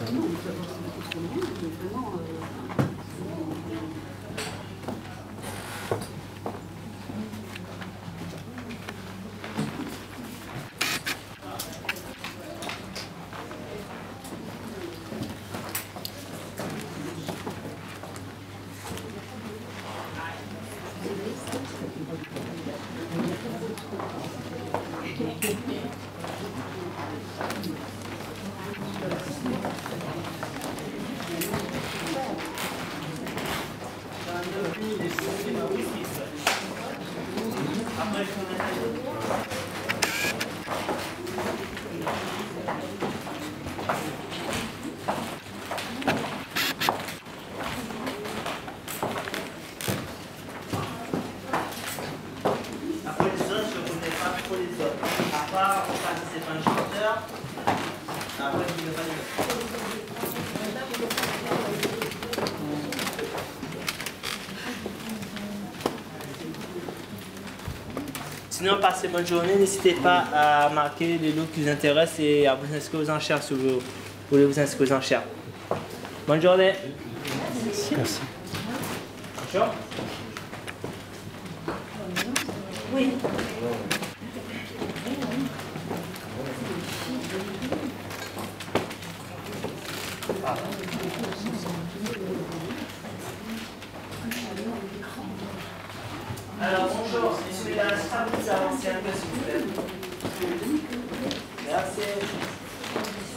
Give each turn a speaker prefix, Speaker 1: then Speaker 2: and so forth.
Speaker 1: non, ça va beaucoup trop loin, mais vraiment...
Speaker 2: Sinon, passez bonne journée. N'hésitez pas à marquer les lots qui vous intéressent et à vous inscrire aux enchères si vous voulez vous inscrire aux enchères. Bonne journée.
Speaker 3: Merci.
Speaker 2: Bonjour.
Speaker 1: Oui.
Speaker 2: Alors bonjour, je suis la stabilisation, s'il vous plaît. Merci.